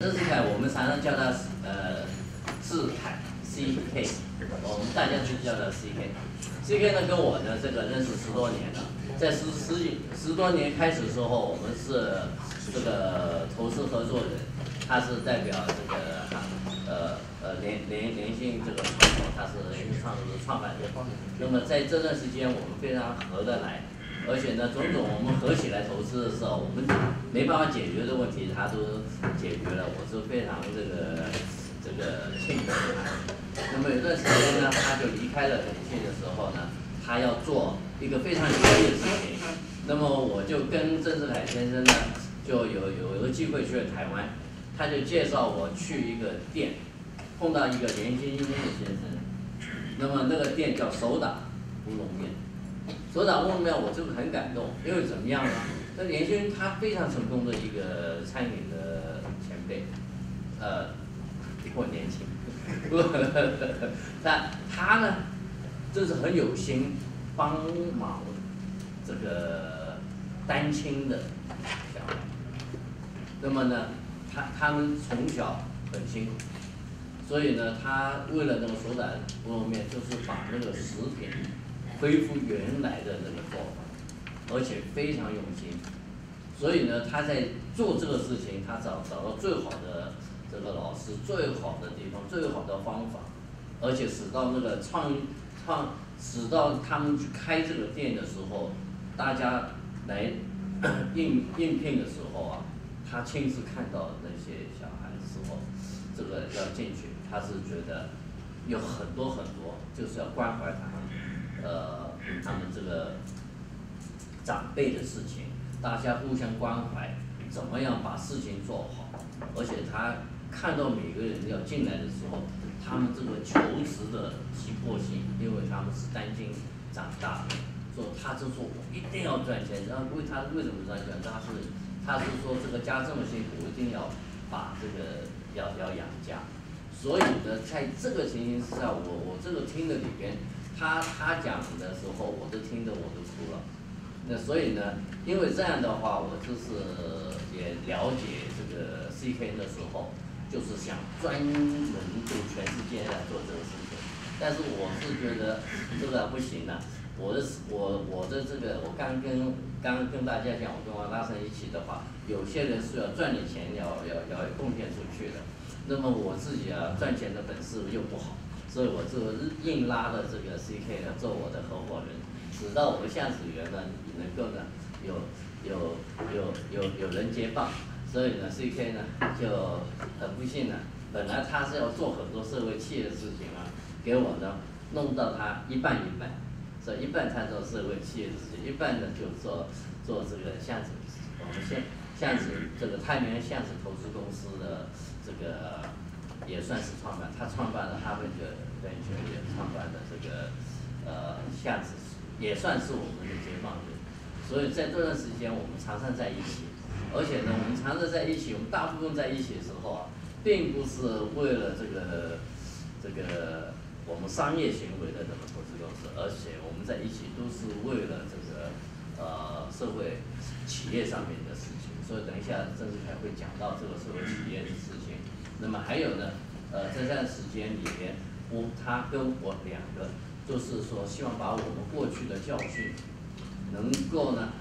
郑志凯，我们常常叫他志凯 CK， 我们大家就叫他 CK。CK 呢跟我呢这个认识10多年了，在十多年开始的时候，我们是这个投资合作人，他是代表这个联信这个创投，他是联信创投的创办人。那么在这段时间，我们非常合得来。 而且呢，种种我们合起来投资的时候，我们没办法解决的问题，他都解决了，我是非常这个庆幸的。那么有段时间呢，他就离开了联信的时候呢，他要做一个非常有意的事情。那么我就跟郑志凯先生呢，就有一个机会去了台湾，他就介绍我去一个店，碰到一个年轻的先生。那么那个店叫手打乌龙面。 手打乌龙面，我就很感动，因为怎么样呢？那年轻人他非常成功的一个餐饮的前辈，比我年轻，但他呢，就是很有心帮忙这个单亲的小孩。那么呢，他们从小很辛苦，所以呢，他为了那个手打乌龙面，就是把那个食品 恢复原来的那个做法，而且非常用心，所以呢，他在做这个事情，他找到最好的这个老师，最好的地方，最好的方法，而且使到那个使到他们去开这个店的时候，大家来应聘的时候啊，他亲自看到那些小孩的时候，这个要进去，他是觉得有很多就是要关怀他们。 他们这个长辈的事情，大家互相关怀，怎么样把事情做好？而且他看到每个人要进来的时候，他们这个求职的急迫性，因为他们是单亲长大的，说他就说我一定要赚钱，然后为什么赚钱？他是说这个家这么辛苦，我一定要把这个要养家。所以呢，在这个情形之下，我这个听的里边。 他讲的时候，我都听得我都哭了。那所以呢，因为这样的话，我就是也了解这个 CK 的时候，就是想专门对全世界来做这个事情。但是我是觉得这个不行了。我的这个，我刚跟大家讲，我跟王大生一起的话，有些人是要赚点钱，要贡献出去的。那么我自己啊，赚钱的本事又不好。 所以我就硬拉了这个 CK 呢做我的合伙人，直到我们下属员呢能够呢有人接棒，所以呢 CK 呢就很不幸呢，本来他是要做很多社会企业的事情啊，给我呢弄到他一半，所以一半他做社会企业的事情，一半呢就做这个像我们像这个太平洋像是投资公司的这个。 也算是他创办了他们的venture，也创办了这个下子，也算是我们的接棒人。所以在这段时间，我们常常在一起，而且呢，我们常常在一起，我们大部分在一起的时候啊，并不是为了这个我们商业行为的这个投资公司，而且我们在一起都是为了这个社会企业上面的事情。所以等一下郑志凯会讲到这个社会企业的事情。 那么还有呢，在这段时间里边，他跟我2个，就是说希望把我们过去的教训，能够呢，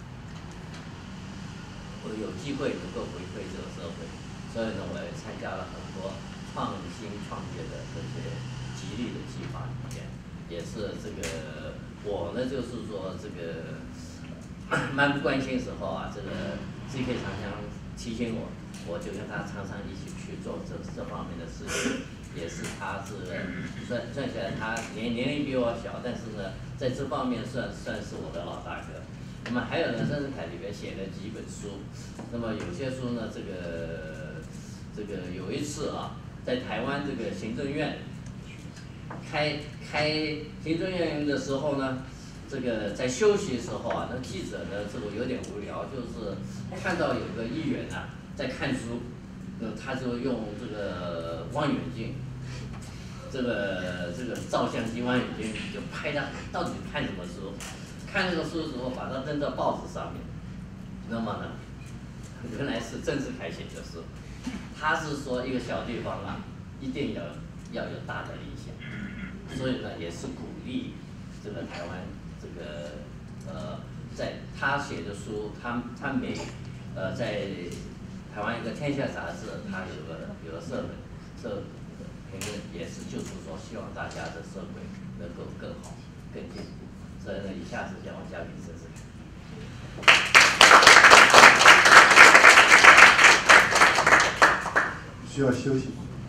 有机会能够回馈这个社会，所以呢，我也参加了很多创新创业的这些激励的计划里面，也是这个我呢就是说这个蛮不关心的时候啊，这个 CK 常常提醒我。 我就跟他常常一起去做这方面的事情，也是他是算起来他年龄比我小，但是呢，在这方面算是我的老大哥。那么还有呢，郑志凯里边写了几本书，那么有些书呢，这个有一次啊，在台湾这个行政院开行政院的时候呢。 这个在休息的时候啊，那记者呢，这个有点无聊，就是看到有个议员啊在看书，他就用这个望远镜，这个照相机望远镜就拍他到底看什么书，看那个书的时候把它扔到报纸上面，那么呢，原来是郑志凯写的书， 他是说一个小地方啊，一定要有大的理想，所以呢也是鼓励这个台湾这个在他写的书，他在台湾一个《天下》杂志，他有个社评论，也是就是说希望大家的社会能够更好、更进步。所以呢，以下是讲我嘉宾试试看。 需要休息，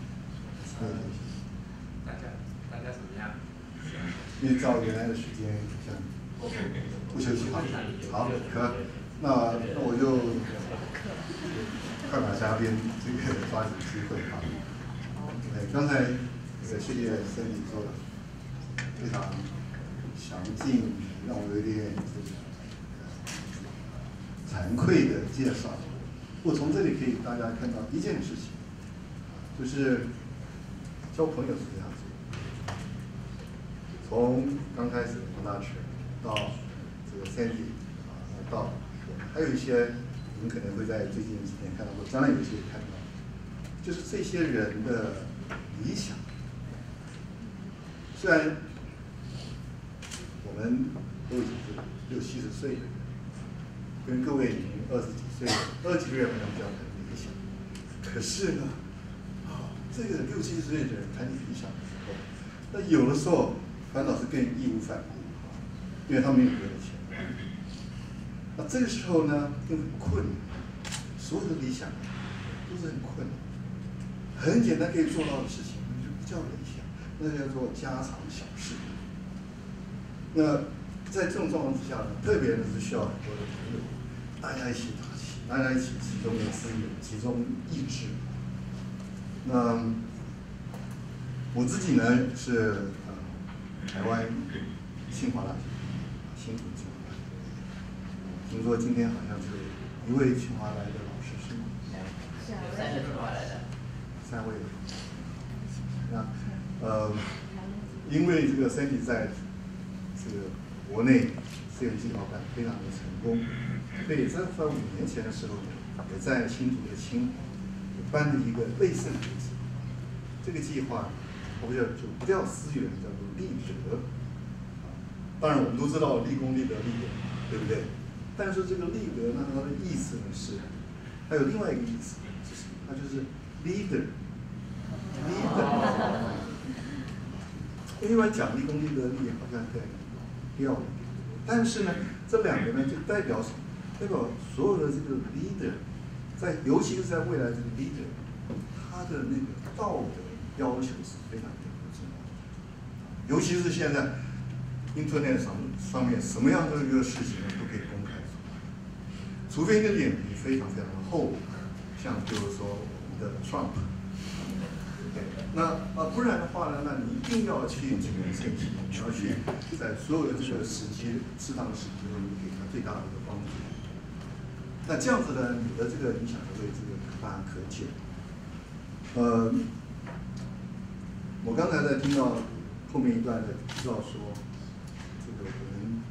大家怎么样？ 因为照原来的时间，像不休息好，可，那我就快把嘉宾这个抓紧机会啊。刚才这个谢谢森李做的非常详尽，让我有点惭愧的介绍。我从这里可以大家看到一件事情。就是交朋友是这样子，从刚开始的黄大全到这个 Sandy 到还有一些你们可能会在最近几年看到，或将来有一些看到，就是这些人的理想。虽然我们都已经是60、70岁的人，跟各位已经20几岁、20几个月朋友这样谈理想，可是呢？这个60、70岁的人谈理想的时候，那有的时候烦恼是更义无反顾，因为他没有别的钱。那这个时候呢，又很困难，所有的理想都是很困难。很简单可以做到的事情，就不叫理想，那叫做家常小事。那在这种状况之下呢，特别的是需要很多的朋友，大家一起打气，大家一起集中的资源，集中意志。那我自己呢是台湾清华大学，新竹清华大学。听说今天好像是一位清华来的老师是吗 3个清华来的。 3位。那因为这个 Sandy 在这个国内私人计划办非常的成功，所以在5年前的时候呢，也在新竹的清华。办了一个类似的计划，这个计划我们就不叫思源，叫做立德。当然我们都知道立功、立德、立言，对不对？但是这个立德呢，它的意思呢是，还有另外一个意思，就是它就是 leader。因为讲立功、立德、立言好像在调，但是呢，这两个呢就代表什么？代表所有的这个 leader。尤其是在未来这个 leader， 他的那个道德要求是非常重要的。尤其是现在 Internet 上面什么样的一个事情都可以公开出来，除非你的脸皮非常非常的厚，像比如说我们的 Trump， 那不然的话呢，那你一定要去这个申请，你要去在所有的这个时机适当的时机中，你给他最大的一个帮助。那这样子呢，你的这个影响就会这个可大可见。我刚才在听到后面一段的提到说，这个我们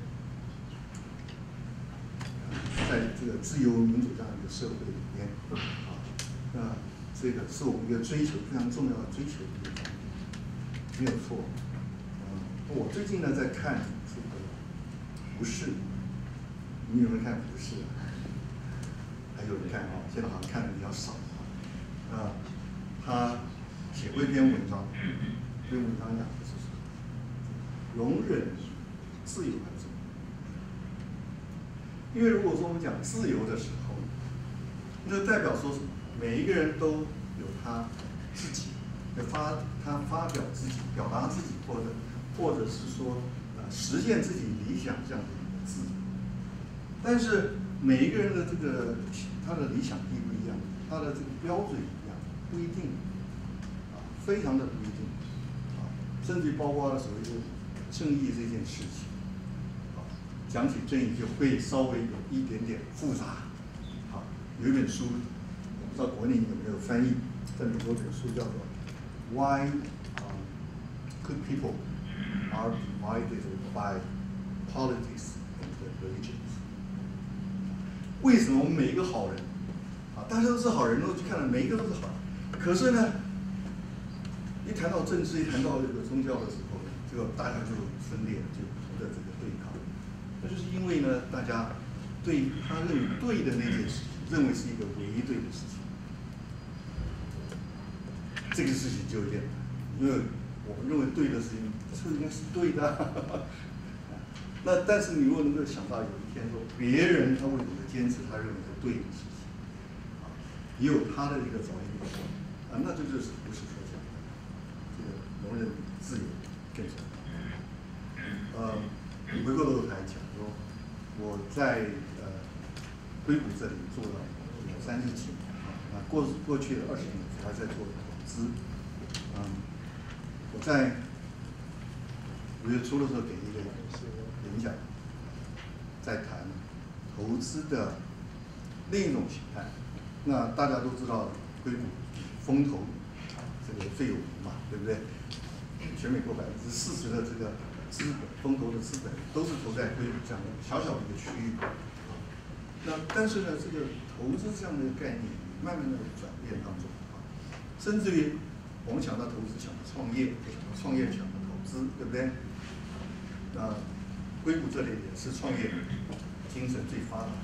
在这个自由民主这样一个社会里面那这个是我们一个追求非常重要的追求的一个方面，没有错。我最近呢在看这个胡适，你们有没有看胡适啊？还有人看现在好像看的比较少他写过一篇文章，这篇文章讲的是什么？容忍自由很重要。因为如果说我们讲自由的时候，那就代表说什么？每一个人都有他自己的发表自己、表达自己，或者是说实现自己理想这样的一个自由。但是每一个人的这个他的理想不一样，他的这个标准一样，不一定非常的不一定甚至包括了所谓的正义这件事情讲起正义就会稍微有一点点复杂有一本书，我不知道国内有没有翻译，在美国这本书叫做 Why Good People Are Divided by Politics and Religions。为什么我们每一个好人大家都是好人，都去看了，每一个都是好人。可是呢，一谈到政治，一谈到这个宗教的时候，这个大家就分裂，就不断这个对抗。那就是因为呢，大家对他认为对的那件事情，认为是一个唯一对的事情。这个事情就有点，因为我们认为对的事情，这应该是对的。那但是你如果能够想到有一天说，别人他为什么坚持他认为是对的事情，也有他的一个着眼点，那这就是不是说讲的，这个容忍自由更重要。回过头来讲说，我在硅谷这里做了30几年啊，过去的20年我还在做投资，我在5月初的时候给一个演讲，在谈投资的另一种形态。那大家都知道，硅谷风投这个最有名嘛，对不对？全美国40%的这个资本，风投的资本都是投在硅谷这样的小小的一个区域。那但是呢，这个投资这样的概念慢慢的转变当中甚至于我们想到投资，想到创业，想到创业，想到投资，对不对？那硅谷这里也是创业精神最发达的。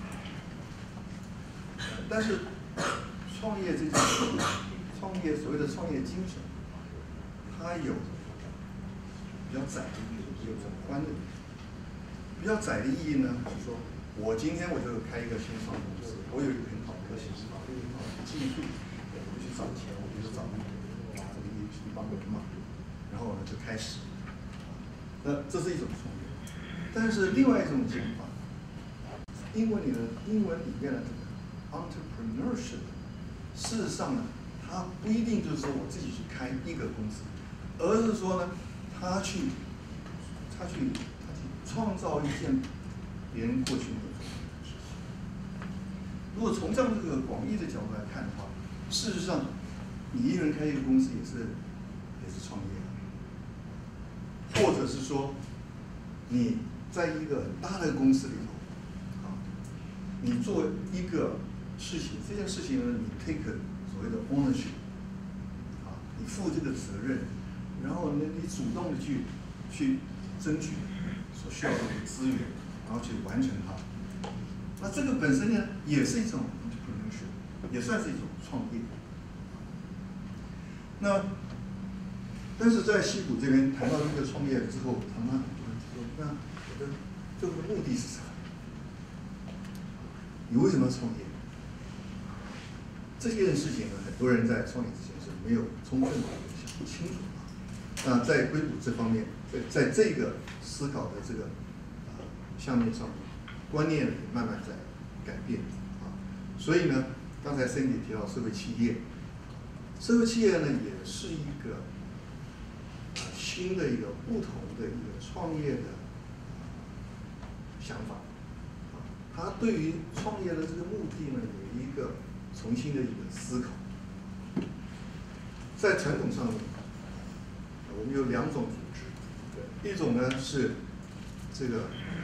但是创业这件事，创业所谓的创业精神，它有比较窄的意义，也有比较宽的意义。比较窄的意义呢，就是说我今天我就开一个新创公司，我有一个很好的一个形式，有一个很好的技术，我就去找钱，我就去找这个一帮人嘛，然后呢就开始。那这是一种创业，但是另外一种讲法，英文里面的这个 entrepreneurship， 事实上呢，它不一定就是说我自己去开一个公司，而是说呢，他去创造一件别人过去没有做的事情。如果从这样这个广义的角度来看的话，事实上，你一个人开一个公司也是创业。或者是说，你在一个很大的公司里头，你做一个事情，这件事情呢，你 take 所谓的 ownership， 你负这个责任，然后呢，你主动的去争取所需要的资源，然后去完成它。那这个本身呢，也是一种 entrepreneurship， 也算是一种创业。那但是在矽谷这边谈到这个创业之后，常常很多人说：“那我的这个目的是什么？你为什么要创业？”这件事情呢，很多人在创业之前是没有充分的想清楚的。那在硅谷这方面，在这个思考的这个项目上面，观念也慢慢在改变啊。所以呢，刚才 Cindy 提到社会企业，社会企业呢也是一个。新的一个不同的一个创业的想法，他对于创业的这个目的呢，有一个重新的一个思考。在传统上面，我们有2种组织，一种呢是这个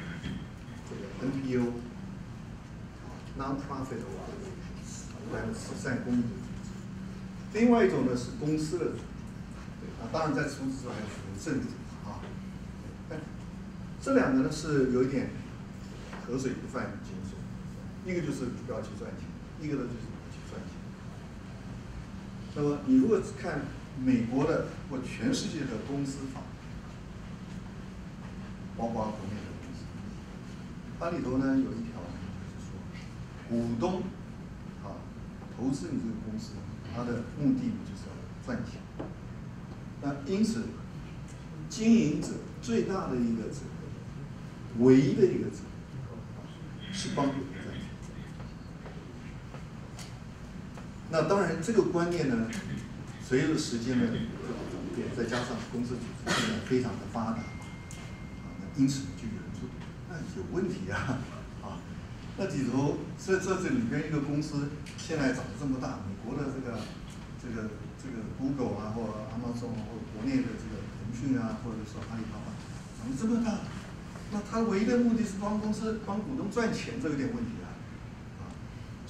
NPO non-profit organizations， 一般的慈善公益的组织；另外一种呢是公司的组织。当然，在除此之外还有政府啊。这两个呢是有一点河水不犯井水，一个就是不要去赚钱，一个呢就是去赚钱。那么你如果看美国的或全世界的公司法，包括国内的公司，它里头呢有一条就是说，股东投资你这个公司，它的目的就是要赚钱。那因此，经营者最大的一个责任，唯一的一个责任，是帮股东赚钱。那当然，这个观念呢，随着时间的转变，再加上公司组织现在非常的发达，因此就有人说，那有问题啊，那里头这里边一个公司现在长得这么大，美国的这个 Google 啊，或 Amazon 或国内的这个腾讯啊，或者说阿里巴巴，长得这么大，那它唯一的目的是帮股东赚钱，这有点问题啊。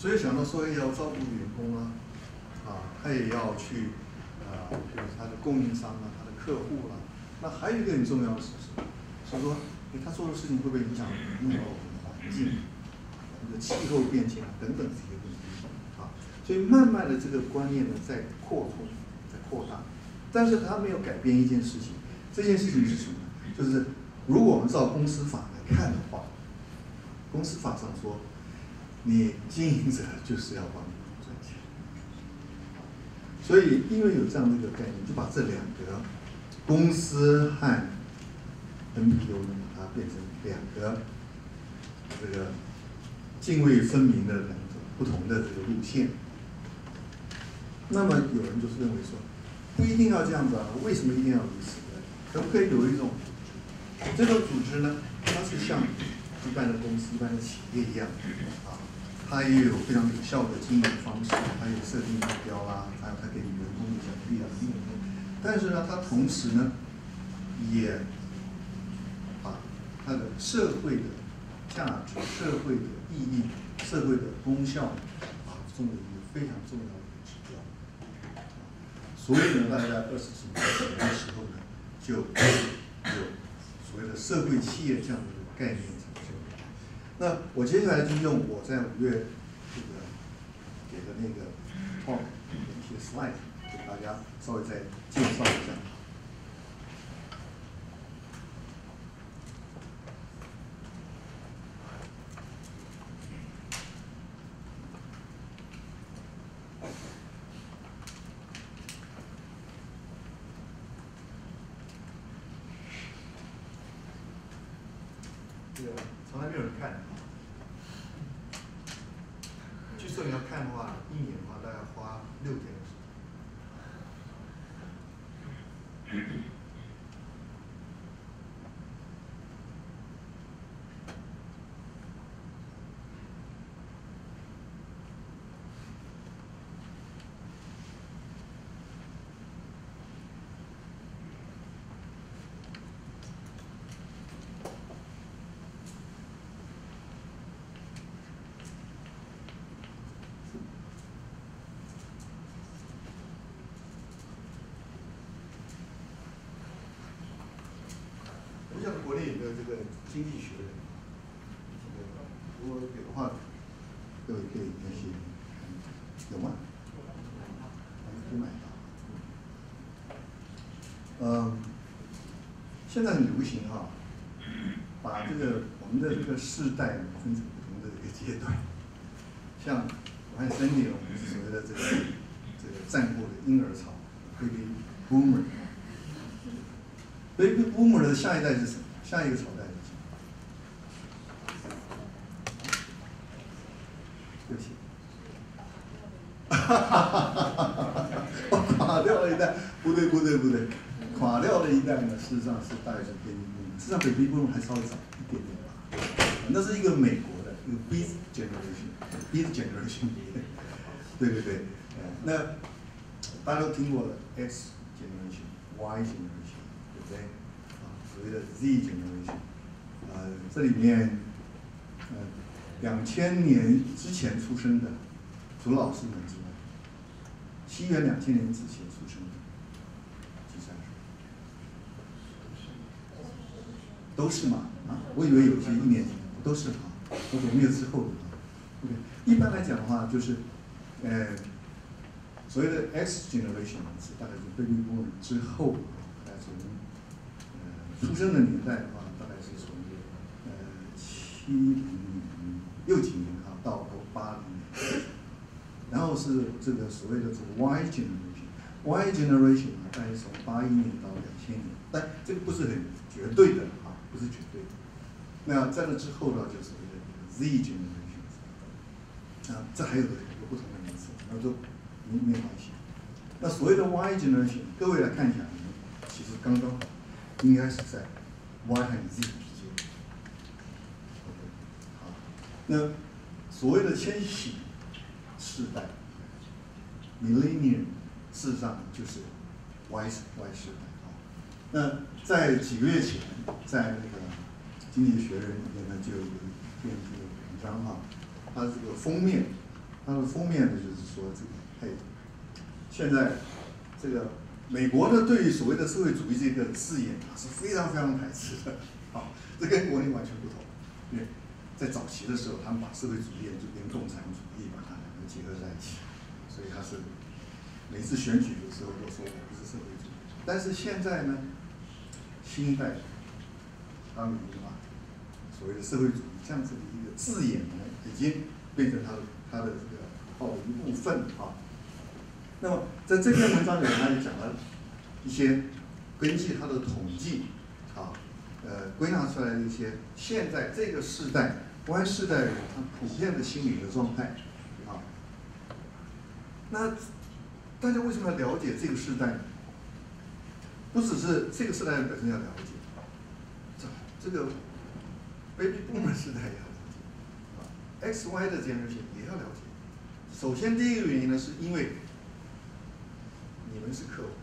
所以想到说要照顾员工啊，他也要去比如他的供应商啊，他的客户啊。那还有一个很重要的是什么？是说，他做的事情会不会影响我们的环境、我们的气候变迁等等这些问题啊？所以慢慢的这个观念呢在扩充、在扩大，但是它没有改变一件事情，这件事情是什么？就是如果我们照公司法来看的话，公司法上说，你经营者就是要帮你赚钱，所以因为有这样的一个概念，就把这两个公司和 NPO 呢，把它变成两个这个泾渭分明的两种不同的这个路线。那么有人就是认为说，不一定要这样子啊，为什么一定要如此呢？可不可以有一种这种组织呢？它是像一般的公司、一般的企业一样啊，它也有非常有效的经营方式，它有设定目标啦，还有它给予员工的奖励啊等等。但是呢，它同时呢，也把它的社会的价值、社会的意义、社会的功效作为一个非常重要的指标。所以呢，大概在20几年前的时候呢，就有所谓的社会企业这样的一个概念产生。那我接下来就用我在5月这个给的那个 talk 的一些 slide 给大家稍微再介绍一下。这个从来没有人看。据说你要看的话，一年的话大概花6天的时间。像国内有没有这个经济学人？如果有的话，各位可以联系。有吗？可以买到。现在很流行哈，把这个我们的这个世代分成不同的一个阶段。像我看Sandy，我们是所谓的这个战后的婴儿潮 ，Baby Boomer。Baby Boomer 的下一代是什么？下一个朝代是什么？对不起，垮掉了一代，不对，垮掉了一代呢，事实上是大概是 Baby Boomer， 事实上比 Baby Boomer 还稍微早一点点吧。那是一个美国的一个 Beat Generation， 对，那大家都听过了 X Generation、Y Generation。对，所谓的 Z generation， 这里面，2000年之前出生的，除了老师们之外，西元2000年之前出生的，几岁？都是嘛？我以为有些1年级都是我没有之后的OK， 一般来讲的话，就是所谓的 X generation 是大概是 Baby Boomer 之后，大概从出生的年代的话，大概是从70年、60几年到80年，然后是这个所谓的这个 Y generation 大概是从81年到2000年，但这个不是很绝对的不是绝对的。那在那之后呢，就所谓的 Z generation， 这还有很多不同的名词，那就没关系。那所谓的 Y generation， 各位来看一下，其实刚刚好。应该是在 Y 和 Z 之间。好，那所谓的千禧世代 ，Millennium， 事实上就是 Y 世代。那在几个月前，在那个《经济学人》里面呢，就有一篇这个文章它这个封面它的封面呢就是说这个，嘿，现在这个美国呢对于所谓的社会主义这个字眼啊是非常非常排斥的，啊，这跟国内完全不同。因为在早期的时候，他们把社会主义就跟共产主义把它两个结合在一起，所以他是每次选举的时候都说我不是社会主义。但是现在呢，新一代他们已经把所谓的社会主义这样子的一个字眼呢，已经变成他的这个号的一部分啊。那么在这篇文章里面，他就讲了一些根据他的统计啊，归纳出来的一些现在这个世代Y世代人他普遍的心理的状态啊。那大家为什么要了解这个世代呢？不只是这个世代人本身要了解，这个 Baby Boomer 世代也要了解，啊 ，XY 的 generation 也要了解。首先第一个原因呢，是因为你们是客户，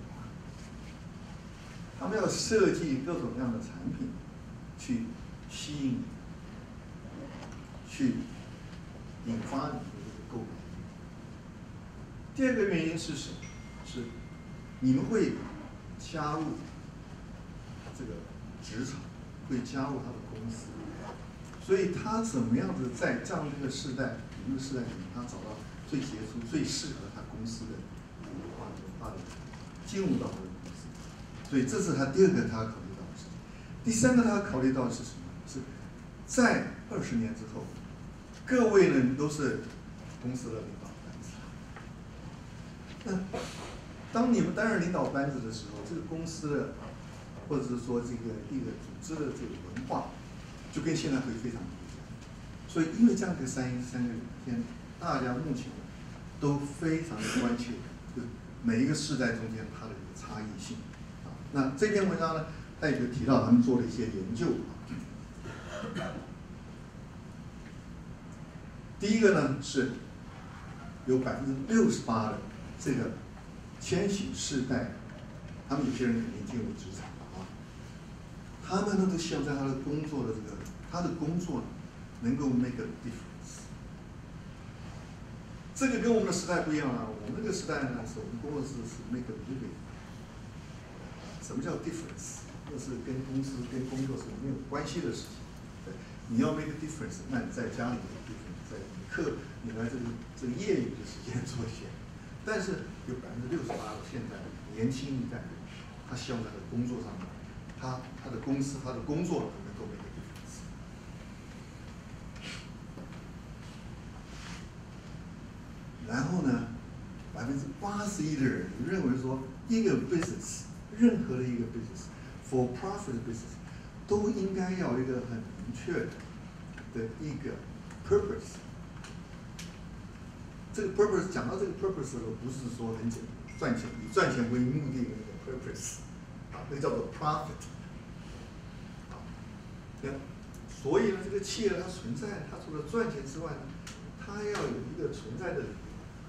他们要设计各种各样的产品，去吸引你，去引发你的这个购买欲。第二个原因是什么？是你们会加入这个职场，会加入他的公司，所以他怎么样子在这样的一个世代，你们的世代里面，他找到最杰出、最适合他公司的文化的进入到他的公司，所以这是他第二个他要考虑到的事情。第三个他要考虑到的是什么？是在20年之后，各位呢都是公司的领导班子。那当你们担任领导班子的时候，这个公司的或者是说这个一个组织的这个文化，就跟现在会非常不一样。所以因为这样的三个天，大家目前都非常的关切，就每一个世代中间它的一个差异性。啊，那这篇文章呢，他也就提到他们做了一些研究。第一个呢是有68%的这个千禧世代，他们有些人肯定进入职场了啊，他们呢都希望在他的工作的他的工作能够 make a difference。这个跟我们的时代不一样啊，我们那个时代呢，是我们工作是 make a living。什么叫 difference？ 那是跟公司跟工作是没有关系的事情。对，你要 make a difference， 那你在家里 make a difference， 在你来这个业余的时间做一些。但是有68%的现在年轻一代，他希望在工作上面，他的公司他的工作能够 make a difference。然后呢，81%的人认为说，一个 business， 任何的一个 business，for profit business， 都应该要一个很明确的一个 purpose。这个 purpose 讲到这个 purpose 的时候，不是说很简单赚钱，以赚钱为目的的那个 purpose， 啊，那叫做 profit。啊，所以呢，这个企业它存在，它除了赚钱之外呢，它要有一个存在的理由。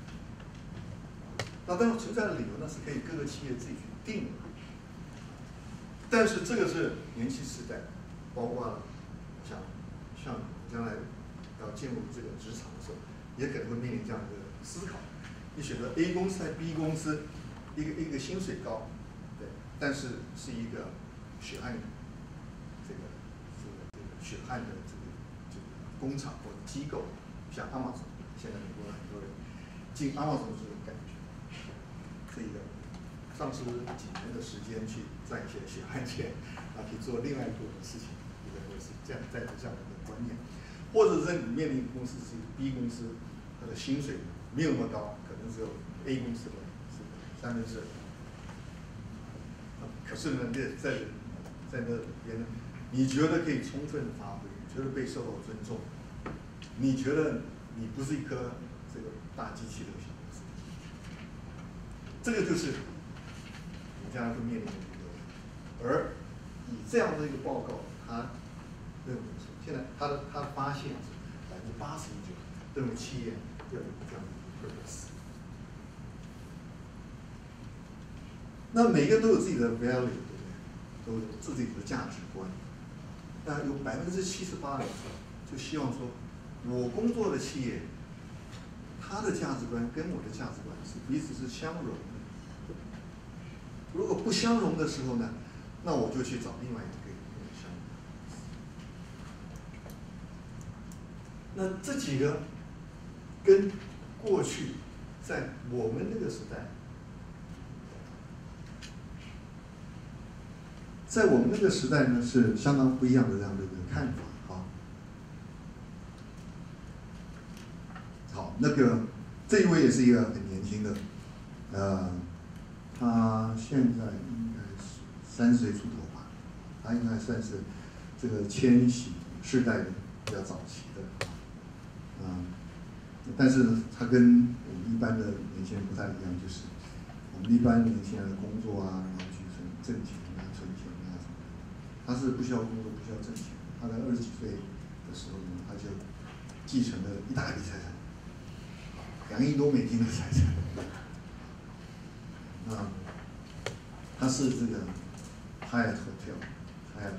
那当然存在的理由呢，是可以各个企业自己去定的。但是这个是年轻时代，包括了像将来要进入这个职场的时候，也可能会面临这样的思考：你选择 A 公司还是 B 公司，一个薪水高，对，但是是一个血汗血汗的这个工厂或者机构，像 Amazon， 现在美国很多人进 Amazon 是这种感觉，是一个丧失几年的时间去赚一些血汗钱，啊，去做另外一部分事情，一个是这样带着这样的一个观念。或者是你面临公司是 B 公司，它的薪水没有那么高，可能只有 A 公司的2/3。可是呢，在那边呢，你觉得可以充分发挥，你觉得被受到尊重，你觉得你不是一颗这个大机器的小公司，这个就是你将来会面临的一个。而以这样的一个报告，他认为说，现在他的发现是89%认为企业要有这样的一个 purpose。那每个人都有自己的 value， 对不对？都有自己的价值观。那有78%的人就希望说，我工作的企业， 他的价值观跟我的价值观是彼此是相容的。如果不相容的时候呢，那我就去找另外一个跟我相容。那这几个跟过去在我们那个时代，在我们那个时代呢是相当不一样的这样的一个看法。好，那个这一位也是一个很年轻的，他现在应该是30岁出头吧，他应该算是这个千禧世代的比较早期的，但是他跟我们一般的年轻人不太一样，就是我们一般年轻人的工作啊，然后去挣钱啊、存钱啊什么的，他是不需要工作、不需要挣钱。他在20几岁的时候呢，他就继承了一大笔财产，2亿多美金的财产。他是这个 Hyatt Hotel， Hyatt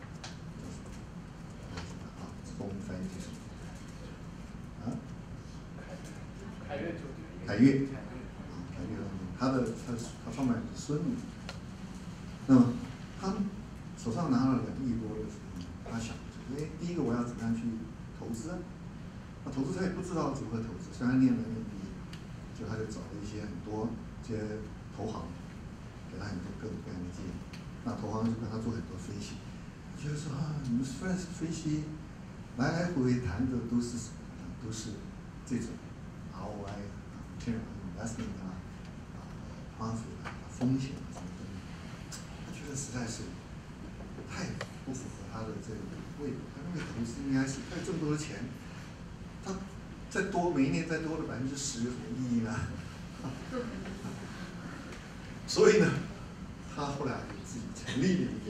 中文翻译是什么？ 凯悦酒店。 凯悦，他创办人是孙女。那么他手上拿了2亿多的时候，他想，第一个我要怎么样去投资啊？那投资他也不知道如何投资，虽然念了毕业，就他就找了很多这些投行，给他很多各种各样的建议。那投行就跟他做很多分析，就是说你们分析来来回回谈的都是什么呢？都是这种 ROI 啊、return on investment 啊、profit 啊、风险啊什么等等。他觉得实在是太不符合他的这个味道。他认为投资应该是他有这么多的钱，他每一年再多的10%有什么意义呢？所以呢，他后来就自己成立了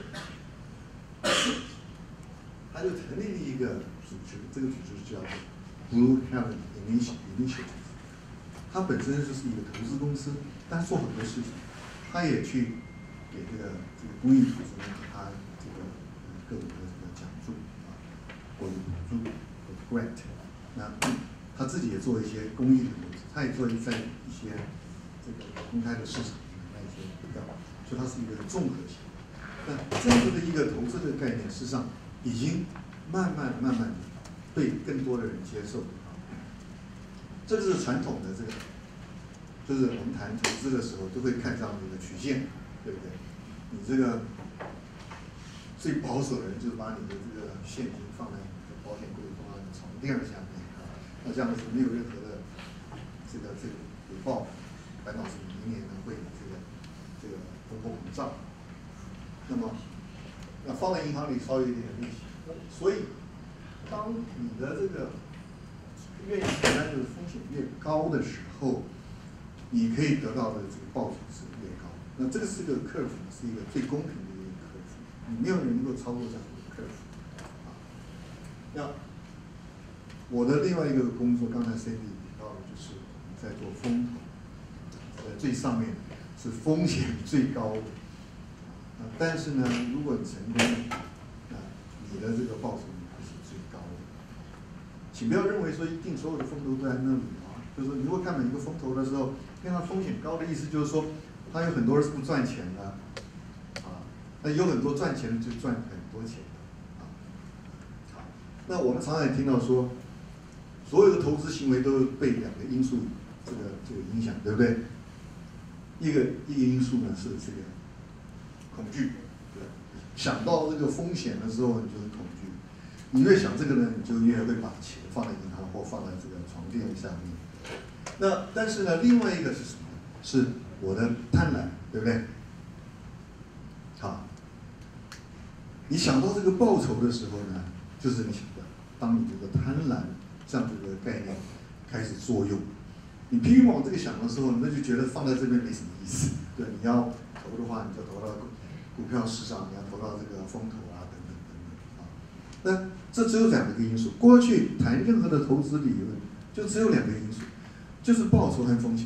一个组织，这个组织叫 Blue Heaven Initiative。它本身就是一个投资公司，但是做很多事情，他也去给这个公益组织呢，给他这个各种的这个奖助啊，或者补助或者 grant。那他自己也做一些公益的投资，他也做在一些这个公开的市场卖一些股票，所以它是一个综合型。那这样子的一个投资的概念，事实上已经慢慢的被更多的人接受。这个是传统的这个，就是我们谈投资的时候都会看上这个曲线，对不对？你这个最保守的人就是把你的这个现金放在保险柜放在床垫下面啊，那这样子没有任何的这个回报，反倒是明年呢会这个通货膨胀。那么那放在银行里稍微有一点利息，所以当你的这个愿意承担的风险越高的时候，你可以得到的这个报酬是越高。那这个是个克服，是一个最公平的一个克服，没有人能够超过这样的克服。那我的另外一个工作，刚才 Cindy 提到的，就是我们在做风投，在最上面是风险最高的。但是呢，如果你成功了，你的这个报酬率是最高的。请不要认为说一定所有的风投都在那里啊，就是说你如果看每一个风投的时候，因为它风险高的意思就是说，它有很多人是不赚钱的，那有很多赚钱的就赚很多钱的，好，那我们常常也听到说，所有的投资行为都被2个因素这个影响，对不对？一个因素呢是这个恐惧，对，想到这个风险的时候，你就很恐惧。你越想这个呢，你就越会把钱放在银行或放在这个床垫下面。那但是呢，另外一个是什么？是我的贪婪，对不对？好，你想到这个报酬的时候呢，就是你想的，当你这个贪婪这样子的概念开始作用，你拼命往这个想的时候，那就觉得放在这边没什么意思。对，你要投的话，你就投到股票市场，你要投到这个风投啊，等等啊。那这只有2个因素。过去谈任何的投资理论，就只有2个因素，就是报酬和风险，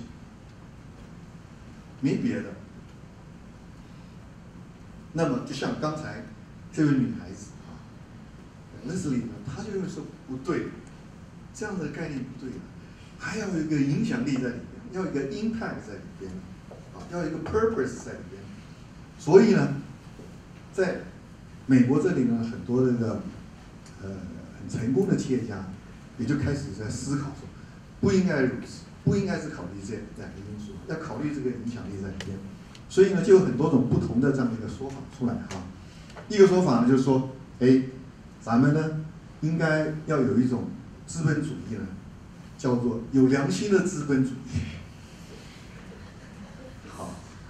没别的。那么就像刚才这位女孩子Leslie呢，她就会说不对，这样的概念不对。 还要有一个影响力在里边，要有一个 impact 在里边，要有一个 purpose 在里边。所以呢，在美国这里呢，很多这个很成功的企业家也就开始在思考说，不应该如此，不应该是考虑这两个因素，要考虑这个影响力在里边。所以呢，就有很多种不同的这样的一个说法出来哈。一个说法呢，就是说，咱们呢应该要有一种资本主义呢，叫做有良心的资本主义。好，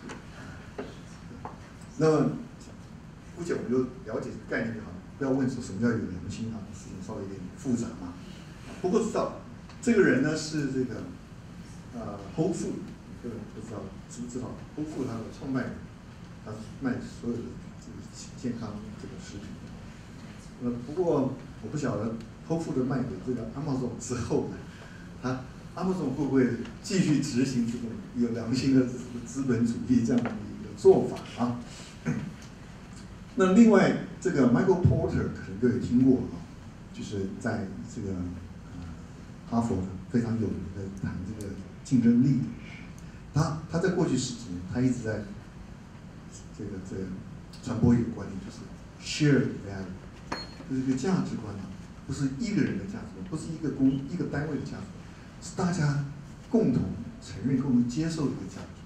那么姑且我们就了解概念就好，不要问说什么叫有良心啊，事情稍微有点复杂嘛。不过知道这个人呢是这个Whole Food， 各位不知道知不知道 Whole Food 他的创办人，他卖所有的这个健康这个食品。不过我不晓得 Whole Food 卖给这个 Amazon 之后呢，他 Amazon 会不会继续执行这种有良心的资本主义这样的一个做法啊？那另外这个 Michael Porter 可能各位听过啊，就是在这个哈佛非常有名的谈这个竞争力。他在过去10几年，他一直在这个传播一个观念，就是 shared value， 就是一个价值观啊，不是一个人的价值观，不是一个单位的价值观，是大家共同承认、共同接受的一个价值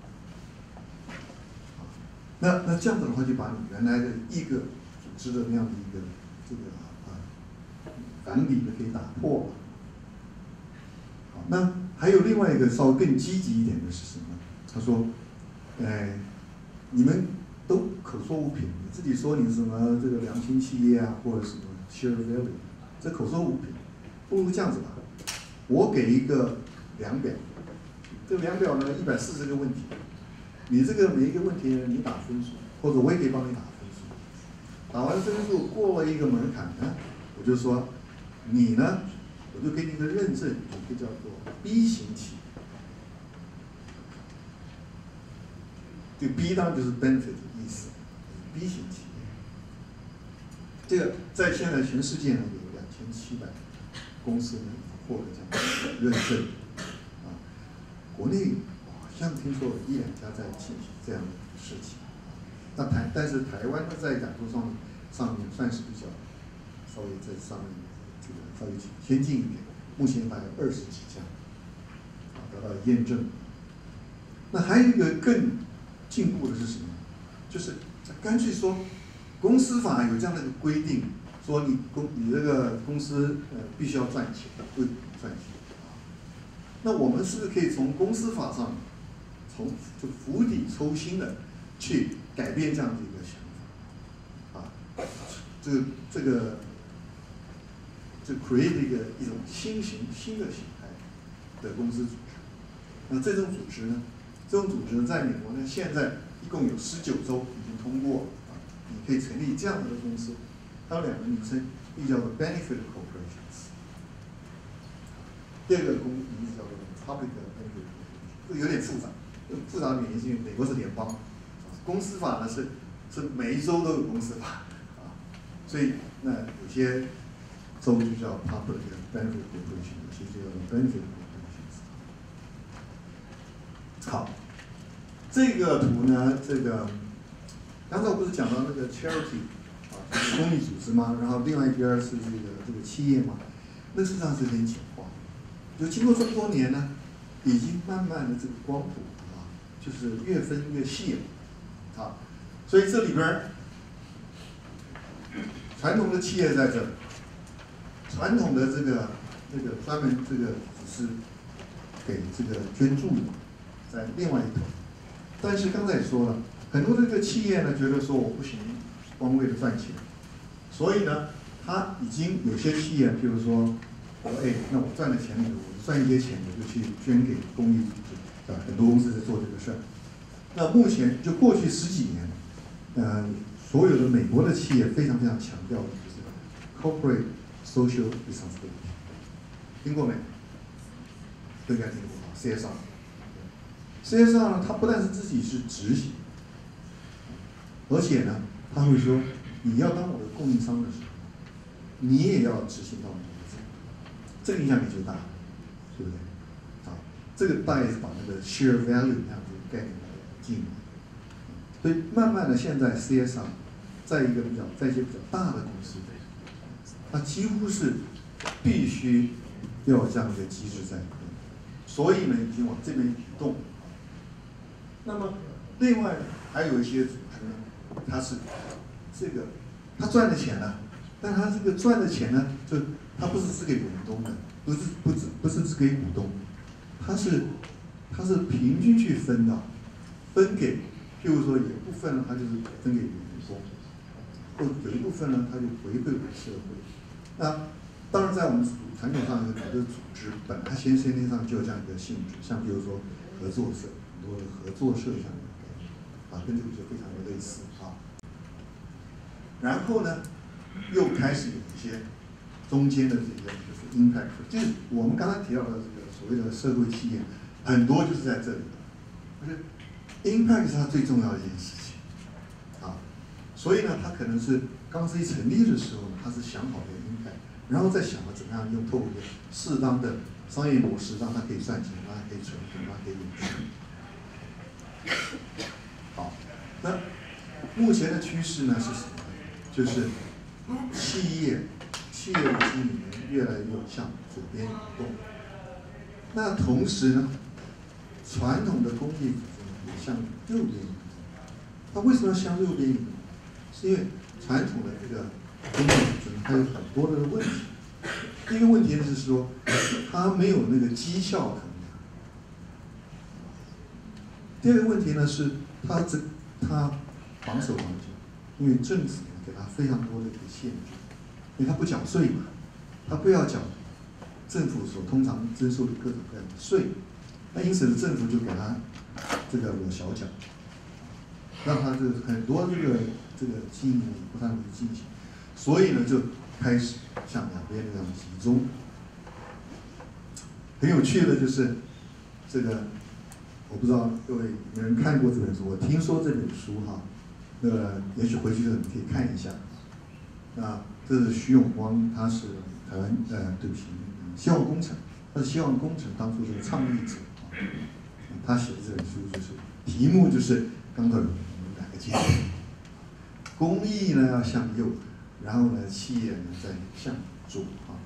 观。那这样子的话，就把你原来的一个组织的那样的一个这个反比的可以打破了。好，那还有另外一个稍微更积极一点的是什么？他说，你们都口说无凭，你自己说你什么这个良心企业啊，或者什么 share value， 这口说无凭，不如这样子吧，我给一个量表，这个量表呢140个问题，你这个每一个问题呢你打分数，或者我也可以帮你打分数，打完分数过了一个门槛呢，我就说你呢，我就给你一个认证，就叫做 B 型企业。这个 B 当然就是 benefit 的意思 ，B 型企业。这个在现在全世界呢有2700公司呢获得这样的认证，国内好像听说有1、2家在进行这样的事情，但是台湾呢在亚洲上面算是比较稍微在上面这个稍微先进一点，目前大概20几家得到验证。那还有一个更进步的是什么？就是干脆说，公司法有这样的一个规定，说你这个公司必须要赚钱，为赚钱啊。那我们是不是可以从公司法上，就釜底抽薪的去改变这样的一个想法啊？这个 create 一种新的形态的公司组织。那这种组织呢？在美国呢，现在一共有19州已经通过啊，你可以成立这样的公司，它有2个名称，一叫做 benefit corporations， 第二个名字叫做 public benefit corporations， 这有点复杂，复杂的原因是因为美国是联邦，公司法呢是每一州都有公司法啊，所以那有些州就叫 public benefit corporation， 有些就叫 benefit corporations。好，这个图呢，刚才我不是讲到那个 charity 啊，就是公益组织吗？然后另外一边是这个企业嘛，那事实上是有点简化。就经过这么多年呢，已经慢慢的这个光谱啊，就是越分越细了啊。所以这里边传统的企业在这，传统的那个专门只是给这个捐助的。在另外一头，但是刚才也说了，很多这个企业呢觉得说我不行，光为了赚钱，所以呢，他已经有些企业，譬如说，那我赚了钱以后，我赚一些钱，我就去捐给公益组织，很多公司在做这个事儿。那目前就过去10几年，所有的美国的企业非常非常强调的就是 corporate social responsibility， 听过没？都应该听过啊 CSR。CSR 呢，它不但是自己是执行，而且呢，他会说，你要当我的供应商的时候，你也要执行到你的责任，这个影响力就大了，对不对？ 这个大概是把那个 share value 这样子的概念进来。所以慢慢的，现在 CSR 在一些比较大的公司，它几乎是必须要有这样一个机制在里面，所以呢，已经往这边移动。那么另外还有一些组织呢，它是这个他赚的钱呢，但他这个赚的钱呢，就他不是只给员工的，不是只给股东，他是平均去分的，分给，譬如说有一部分呢，他就是分给员工，或者有一部分呢，他就回馈给社会。那当然，在我们传统上有很多组织本来先天上就有这样一个性质，像比如说合作社，很多的合作社这样的概念，跟这个就非常的类似啊。然后呢，又开始有一些中间的这个就是 impact， 就是我们刚才提到的这个所谓的社会企业，很多就是在这里的，就是 impact 是它最重要的一件事情啊。所以呢，它可能是刚这一成立的时候呢，它是想好的 impact， 然后再想了怎么样用透过一个适当的商业模式，让它可以赚钱，让它可以存活，让它可以永续。好，那目前的趋势呢是什么？就是企业的经营越来越向左边移动。那同时呢，传统的工业组织也向右边移动。它为什么要向右边移动？是因为传统的这个工业组织它有很多的问题。第一个问题是说，它没有那个绩效衡量。第二个问题呢是它绑手绑脚，因为政府给它非常多的一个限制，因为它不缴税嘛，它不要缴政府所通常征收的各种各样的税，那因此政府就给它这个裸小脚，让它这个很多这个经营不断的进行，所以呢就开始向两边这样集中。很有趣的就是这个，我不知道各位有人看过这本书，我听说这本书哈。那个也许回去的你可以看一下，那这是徐永光，他是台湾对不起，希望工程，他是希望工程当初这个倡议者啊，他写的这本书就是题目就是刚才我们两个阶段，公益呢要向右，然后呢企业呢再向左啊。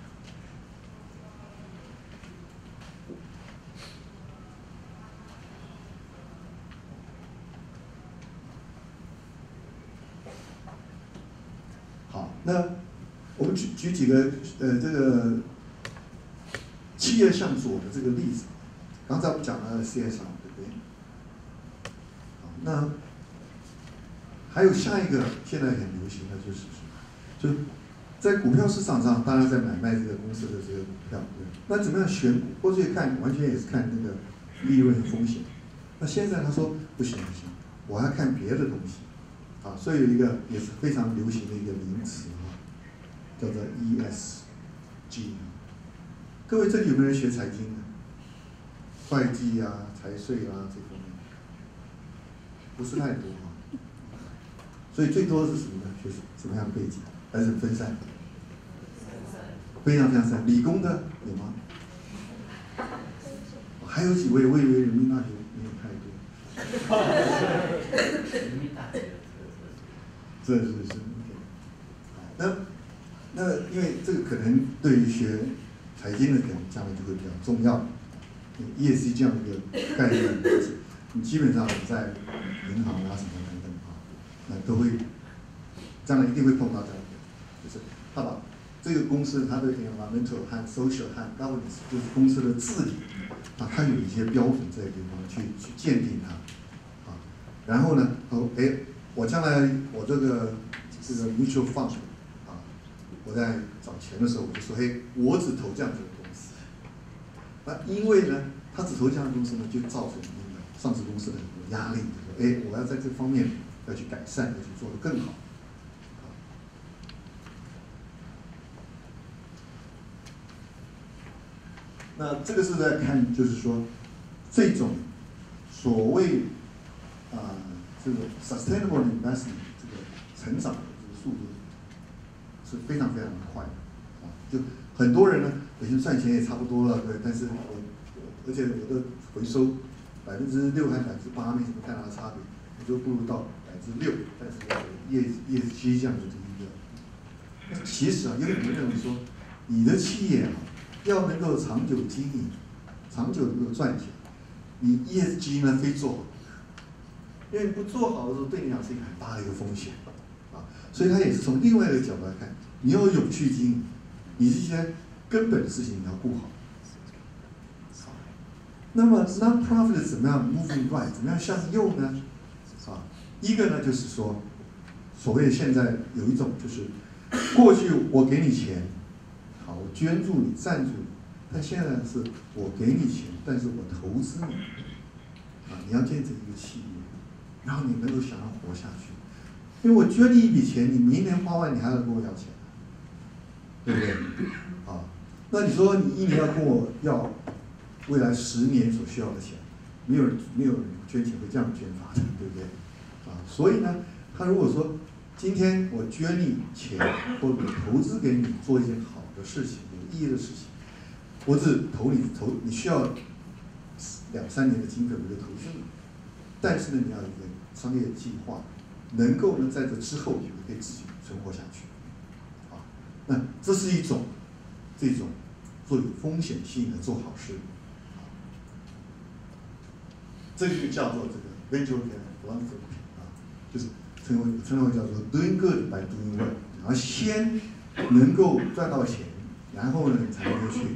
那我们举几个这个企业向左的这个例子。刚才我们讲了 CSR， 对不对？好，那还有下一个现在很流行的就是就在股票市场上，大家在买卖这个公司的这个股票，对。那怎么样选股？过去看完全也是看那个利润风险。那现在他说不行，我要看别的东西。啊，所以有一个也是非常流行的一个名词啊，叫做 ESG。各位这里有没有人学财经的？会计啊、财税啊这方面，不是太多啊。所以最多是什么呢？就是什么样的背景？还是分散？非常散。理工的有吗？还有几位，我以为人民大学没有太多。 人民大学。 是，那因为这个可能对于学财经的人将来就会比较重要。ESG 这样的一个概念，你基本上在银行啊什么等等啊，那都会将来一定会碰到这样的，就是他把这个公司它的 environmental 和 social 和 governance， 就是公司的治理啊，它有一些标准在地方去鉴定它啊，然后呢，我将来我这个 mutual fund 啊，我在找钱的时候我就说，我只投这样子的公司。那因为呢，他只投这样的公司呢，就造成上市公司的很多压力，就说，我要在这方面要去改善，要去做得更好。那这个是在看，就是说，这种所谓这个 sustainable investment 这个成长的这个速度是非常快的啊！就很多人呢，已经赚钱也差不多了，对，但是而且我的回收6%和8%没什么太大的差别，我就不如到6%，但是我的ESG 这样的一个。其实啊，有很多人说，你的企业啊要能够长久经营，长久能够赚钱，你 ESG 呢非做好，因为你不做好的时候，对你讲是一个很大的一个风险啊。所以他也是从另外一个角度来看，你要有勇气经营，你这些根本的事情你要顾好。那么 non-profit 怎么样 moving right 怎么样向右呢？啊，一个呢就是说，所谓现在有一种就是，过去我给你钱，好，我捐助你、赞助你，但现在是我给你钱，但是我投资你，啊，你要建成一个企业，然后你能够想要活下去，因为我捐你一笔钱，你明年花完你还要跟我要钱，对不对？啊，那你说你1年要跟我要未来10年所需要的钱，没有人捐钱会这样捐法的，对不对？啊，所以呢，他如果说今天我捐你钱，或者投资给你做一件好的事情、有意义的事情，我只你需要2、3年的经费我就投资你，但是呢，你要有一个商业计划，能够呢在这之后你可以自己存活下去，啊，那这是一种这种做有风险性的做好事。这个就叫做这个 venture philanthropy 啊，就是称为叫做 doing good by doing well， 然后先能够赚到钱，然后呢才能去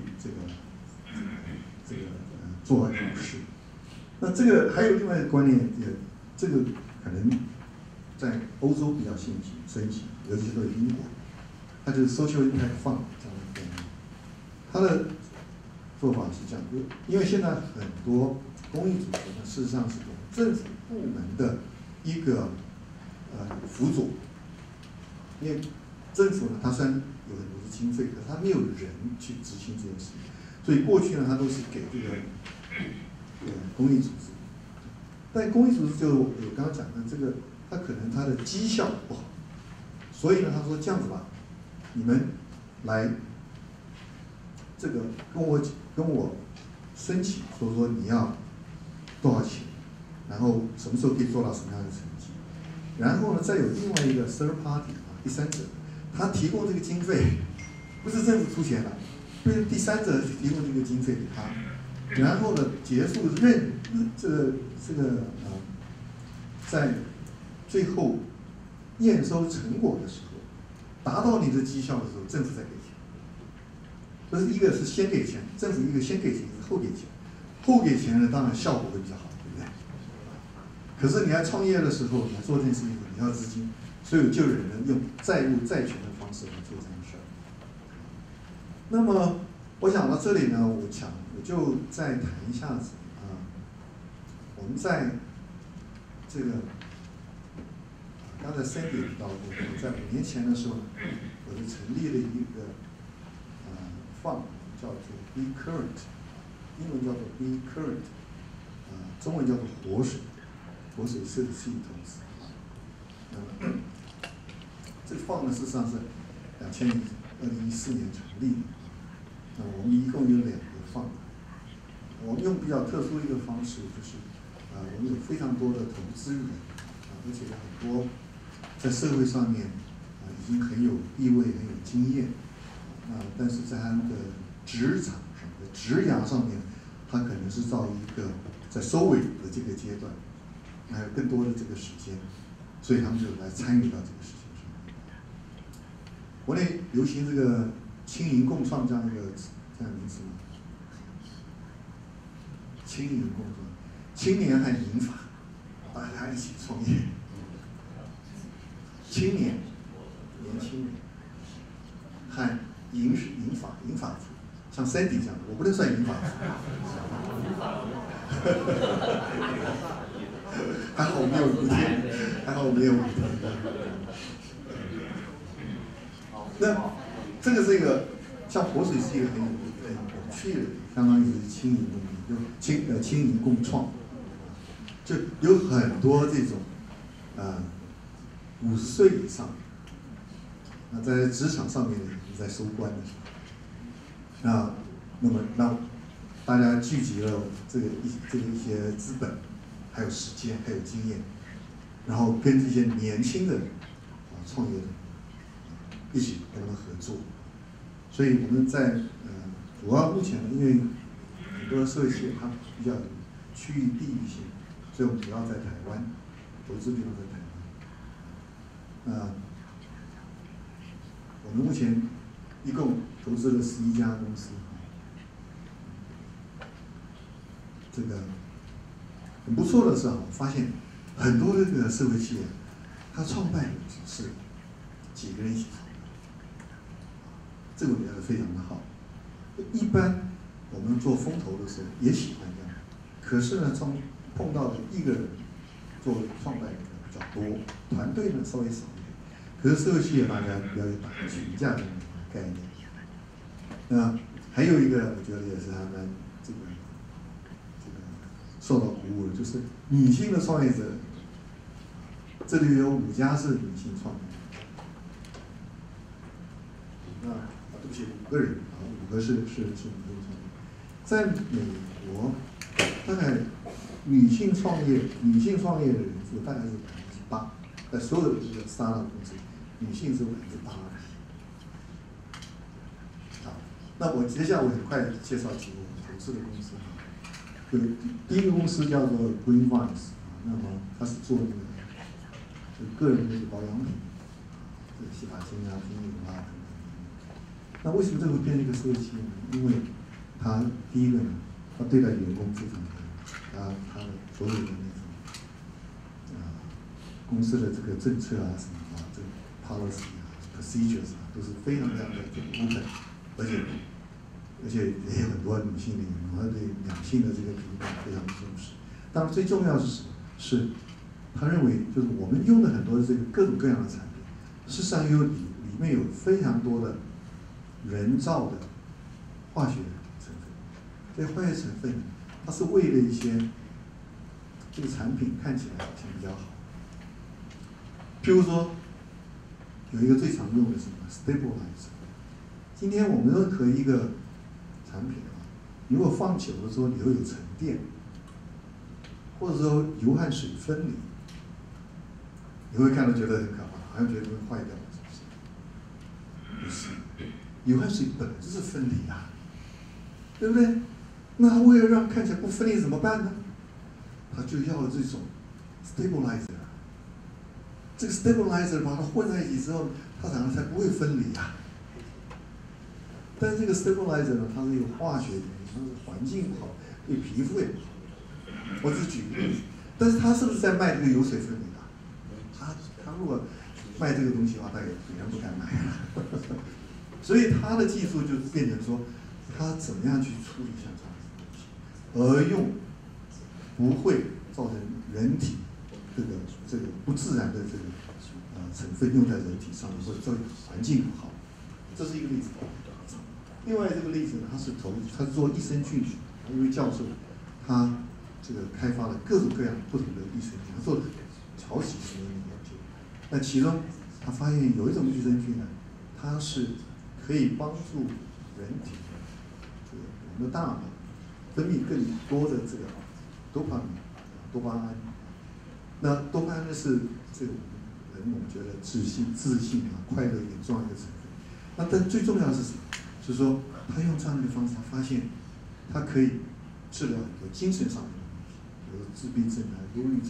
做好事。那这个还有另外一个观念，这个可能在欧洲比较盛行，尤其是在英国，它就是 social impact fund 这样的概念。它的做法是这样，因为现在很多公益组织呢，事实上是政府部门的一个辅佐，因为政府呢，它虽然有很多的经费，可是它没有人去执行这件事情，所以过去呢，它都是给这个公益组织，但公益组织就我刚刚讲的这个，它可能它的绩效不好，所以呢，他说这样子吧，你们来这个跟我申请，说你要多少钱，然后什么时候可以做到什么样的成绩，然后呢，再有另外一个 third party 啊，第三者，他提供这个经费，不是政府出钱的，是第三者提供这个经费给他，然后呢，结束在最后验收成果的时候，达到你的绩效的时候，政府再给钱。这是一个是先给钱，政府一个先给钱，一个后给钱。后给钱呢，当然效果会比较好，对不对？可是你要创业的时候，你做这件事情，你要资金，所以就有人用债务债权的方式来做这件事儿。那么我想到这里呢，我就再谈一下子啊，我们在这个刚才Sandy也提到过，在5年前的时候，我就成立了一个fund，叫做 Be Current。英文叫做 Be Current， 中文叫做活水，活水是投资。这个 fund 呢，事实上是2014年成立的。我们一共有2个 fund， 我们用比较特殊一个方式，就是我们有非常多的投资人，而且很多在社会上面已经很有地位、很有经验，但是在他们的职场上的职涯上面，他可能是到一个在收尾的这个阶段，还有更多的这个时间，所以他们就来参与到这个事情上面。国内流行这个青银共创这样的名词吗？青银共创，青年和银发，大家一起创业。青年，年轻人，和银发族，像Sandy这样的，我不能算银发族。还好没有5天，还好没有5天。那这个是一个，像活水是一个很有趣的，相当于是青银共青银共创，就有很多这种50岁以上，在职场上面在收官的时候，那么大家聚集了一些资本，还有时间，还有经验，然后跟这些年轻的创业者一起跟他们合作。所以我们在主要目前呢，因为很多社会企业它比较有区域地域性，所以我们主要在台湾，投资地方在台湾。我们目前一共投资了11家公司，这个很不错的是发现很多这个社会企业，它创办人只是几个人一起创办，这个我觉得非常的好。一般我们做风投的时候也喜欢这样，可是呢，碰到的一个人做创办人比较多，团队呢稍微少一点。可是社会企业大家比较有群架的概念。那还有一个，我觉得也是还蛮这个受到鼓舞的，就是女性的创业者，这里有5家是女性创业者。对不起，5个人5个是女性创业。在美国，大概女性创业的人数大概是8%，在所有的这个 startup 公司，女性是8%。好，那我接下来我很快介绍几个我们投资的公司。第一个公司叫做 Greenvines， 那么它是做个人的保养品，洗发精啊、精油啊等等。那为什么这个会变成一个社会企业呢？因为它第一个呢，它对待员工非常的，它的所有的那种公司的这个政策啊什么这个 policy 啊 procedures 啊都是非常的open，而且也有很多女性的员工，他对两性的这个平等非常的重视。当然最重要是什么？是他认为就是我们用的很多的这个各种各样的产品，事实上里面有非常多的人造的化学成分。这些化学成分它是为了一些这个产品看起来好像比较好。譬如说有一个最常用的是什么 stabilizer。今天我们任何一个产品如果放久了之后，你会有沉淀，或者说油和水分离，你会看到觉得很可怕，好像觉得会坏掉了，是不是？不是，油和水本来就是分离啊，对不对？那为了让看起来不分离怎么办呢？他就要这种 stabilizer， 这个 stabilizer 把它混在一起之后，它然后才不会分离啊。但是这个 stabilizer 呢，它是有化学原因，它是环境不好，对皮肤也不好。我只是举个例子，但是他是不是在卖这个油水分离啊？他如果卖这个东西的话，大概别人不敢买了。所以他的技术就变成说，他怎么样去处理像这样子的东西，而用不会造成人体这个不自然的这个成分用在人体上面，或者造成环境不好，这是一个例子。另外这个例子呢，他是做益生菌，一位教授，他这个开发了各种各样不同的益生菌，他做了好几十年的研究。那其中他发现有一种益生菌呢，它是可以帮助人体这个我们的大脑分泌更多的这个多巴胺。那多巴胺呢是这个人我们觉得自信快乐很重要的一个成分。那但最重要的是什么？就是说，他用这样的一个方式，他发现，他可以治疗很多精神上面的问题，比如自闭症啊、忧郁症。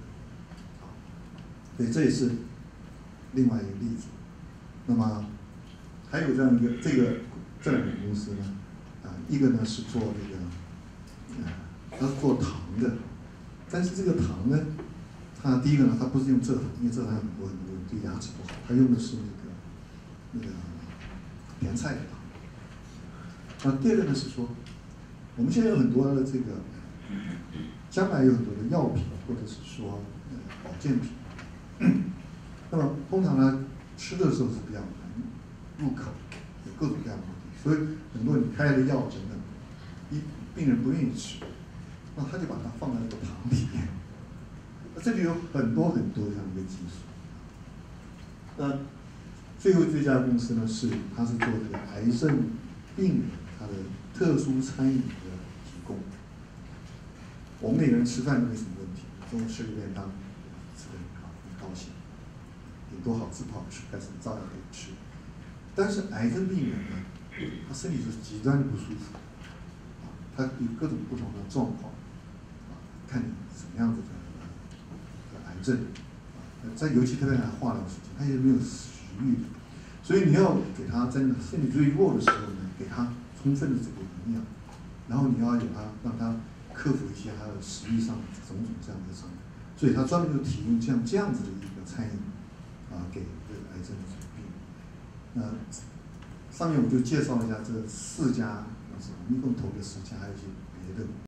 所以这也是另外一个例子。那么还有这样一个这两个公司呢，一个呢是做它是做糖的，但是这个糖呢，它第一个呢，它不是用蔗糖，因为蔗糖很多对牙齿不好，它用的是那个甜菜的糖。那第二个呢是说，我们现在有很多的这个，将来有很多的药品或者是说保健品，那么通常呢吃的时候是比较难入口，有各种各样的问题，所以很多你开的药真的，病人不愿意吃，那他就把它放在那个糖里面。那这里有很多这样一个技术。那最后这家公司呢它是做这个癌症病人他的特殊餐饮的供。我们每个人吃饭都没什么问题，中午吃个便当，吃得很高兴，顶多好吃不好吃，但是照样可以吃。但是癌症病人呢，他身体是极端的不舒服，他有各种不同的状况，看你什么样子的癌症，在尤其特别在化疗时期，他也没有食欲的，所以你要给他在身体最弱的时候呢，给他充分的这个营养，然后你要有他让他克服一些他的食欲上种种这样的伤害，所以他专门就提供这样子的一个餐饮给这个癌症的病人。上面我就介绍了一下这4家，我们一共投了10家，还有一些别的。